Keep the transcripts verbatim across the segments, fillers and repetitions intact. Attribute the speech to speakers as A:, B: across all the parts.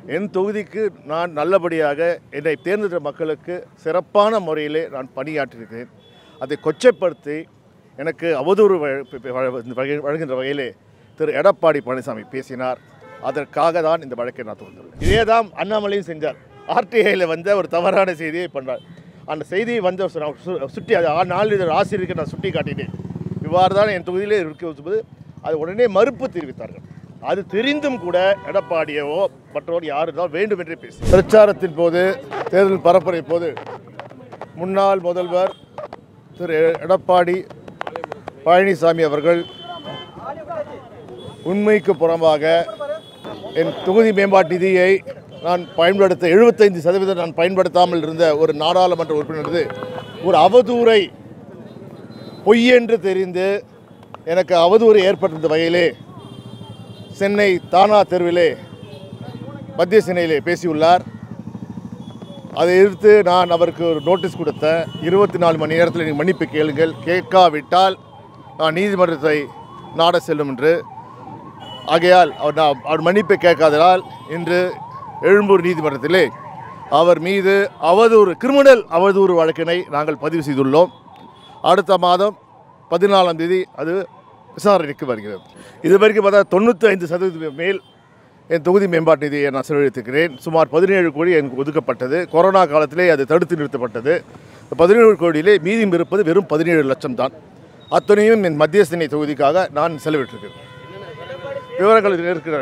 A: என் தொகுதிக்கு நான் நல்லபடியாக என்னை தேர்ந்தெடுத்த மக்களுக்கு சிறப்பான முறையிலே நான் பணியாற்றியிருக்கிறேன். அதை கொச்சைப்படுத்தி எனக்கு அவதூறு வழங்குகின்ற வகையிலே திரு எடப்பாடி பழனிசாமி பேசினார். அதற்காக தான் இந்த வழக்கை நான் தொடர்ந்துள்ளேன். இதே தான் அண்ணாமலையும் செஞ்சார். ஆர்டிஐயில் வந்த ஒரு தவறான செய்தியை பண்ணார். அந்த செய்தியை வந்து சுட்டி அது நாளிதழ் ஆசிரியருக்கு நான் சுட்டி காட்டினேன். இவ்வாறு தான் என் தொகுதியிலே இருக்கும்போது அது உடனே மறுப்பு தெரிவித்தார்கள். அது தெரிந்தும் கூட எடப்பாடியவோ மற்றவர் யாரு தான் வேண்டும் என்றே பேசி பிரச்சாரத்தின் போது தேர்தல் பரப்புரை போது முன்னாள் முதல்வர் திரு எடப்பாடி பழனிசாமி அவர்கள் உண்மைக்கு புறம்பாக என் தொகுதி மேம்பாட்டு நிதியை நான் பயன்படுத்த எழுபத்தைந்து சதவீதம் நான் பயன்படுத்தாமல் இருந்த ஒரு நாடாளுமன்ற உறுப்பினரது ஒரு அவதூறை பொய் என்று தெரிந்து எனக்கு அவதூறு ஏற்பட்டிருந்த வகையிலே சென்னை தானா தெருவிலே மத்திய சென்னையிலே பேசியுள்ளார். அதை எதிர்த்து நான் அவருக்கு ஒரு நோட்டீஸ் கொடுத்தேன். இருபத்தி நாலு மணி நேரத்தில் நீங்கள் மன்னிப்பு கேளுங்கள், கேட்காவிட்டால் நான் நீதிமன்றத்தை நாட செல்லும் என்று. ஆகையால் அவர் நான் அவர் மன்னிப்பை கேட்காததால் இன்று எழும்பூர் நீதிமன்றத்திலே அவர் மீது அவதூறு கிரிமினல் அவதூறு வழக்கினை நாங்கள் பதிவு செய்துள்ளோம். அடுத்த மாதம் பதினாலாம் தேதி அது விசாரணைக்கு வருகிறது. இது வரைக்கும் பார்த்தா தொண்ணூற்றி ஐந்து சதவீதம் மேல் என் தொகுதி மேம்பாட்டு நிதியை நான் செலவழித்திருக்கிறேன். சுமார் பதினேழு கோடி எனக்கு ஒதுக்கப்பட்டது. கொரோனா காலத்திலே அது தடுத்து நிறுத்தப்பட்டது. பதினேழு கோடியிலே மீதியும் இருப்பது வெறும் பதினேழு லட்சம் தான். அத்தனையும் என் மத்திய சென்னை தொகுதிக்காக நான் செலவிட்டிருக்கிறேன். விவரங்கள் இருக்கிற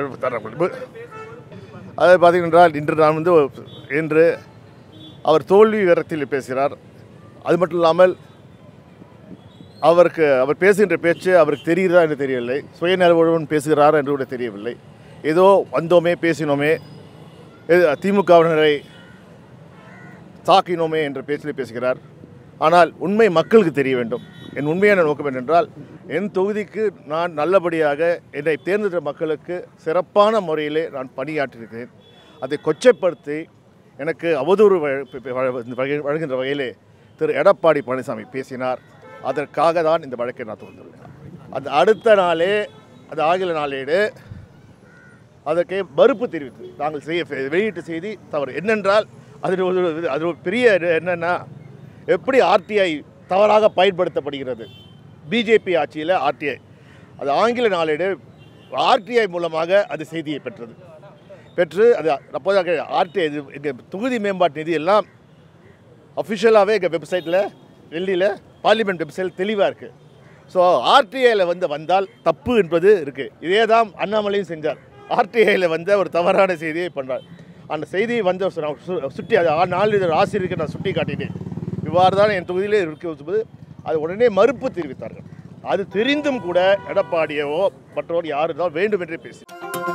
A: அதை பார்த்தீங்கன்றால் இன்று நான் வந்து இன்று அவர் தோல்வி விவரத்தில் பேசுகிறார். அது மட்டும் இல்லாமல் அவருக்கு அவர் பேசுகின்ற பேச்சு அவருக்கு தெரிகிறதா என்று தெரியவில்லை. சுயநலவுடன் பேசுகிறாரா என்று கூட தெரியவில்லை. ஏதோ வந்தோமே பேசினோமே திமுகவினரை தாக்கினோமே என்ற பேச்சில் பேசுகிறார். ஆனால் உண்மை மக்களுக்கு தெரிய வேண்டும். என் உண்மையான நோக்கம் என்னென்றால் என் தொகுதிக்கு நான் நல்லபடியாக என்னை தேர்ந்தெடுத்த மக்களுக்கு சிறப்பான முறையிலே நான் பணியாற்றியிருக்கிறேன். அதை கொச்சைப்படுத்தி எனக்கு அவதூறு வழங்குகின்ற வகையிலே திரு எடப்பாடி பழனிசாமி பேசினார். அதற்காக தான் இந்த வழக்கை நான் தொடர்ந்துள்ளேன். அந்த அடுத்த நாளே அது ஆங்கில நாளேடு அதற்கு மறுப்பு தெரிவித்து நாங்கள் செய்ய வெளியிட்ட செய்தி தவறு. என்னென்றால் அதில் ஒரு அது ஒரு பெரிய என்னென்னா எப்படி ஆர்டிஐ தவறாக பயன்படுத்தப்படுகிறது. பிஜேபி ஆட்சியில் ஆர்டிஐ அது ஆங்கில நாளேடு ஆர்டிஐ மூலமாக அது செய்தியை பெற்றது பெற்று அது அப்போதாக ஆர்டிஐ இது எங்கள் தொகுதி மேம்பாட்டு நிதி எல்லாம் அஃபிஷியலாகவே எங்கள் வெப்சைட்டில் டெல்லியில் பார்லிமெண்ட் வெப்சைட் தெளிவாக இருக்குது. ஸோ ஆர்டிஐயில் வந்து வந்தால் தப்பு என்பது இருக்குது. இதே தான் அண்ணாமலையும் செஞ்சார். ஆர்டிஐயில் வந்த ஒரு தவறான செய்தியை பண்ணார். அந்த செய்தியை வந்து சுட்டி அது நாளிதழ் ஆசிரியருக்கு நான் சுட்டி காட்டினேன். இவ்வாறு தான் என் தொகுதியிலே இருக்கும்போது அது உடனே மறுப்பு தெரிவித்தார்கள். அது தெரிந்தும் கூட எடப்பாடியவோ மற்றவர் யாரு தான் வேண்டும் என்றே பேசி